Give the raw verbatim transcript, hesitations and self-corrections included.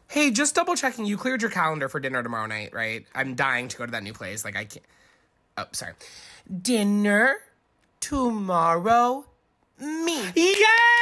Hey, just double checking. You cleared your calendar for dinner tomorrow night, right? I'm dying to go to that new place. Like, I can't. Oh, sorry. Dinner tomorrow. Me. Yay!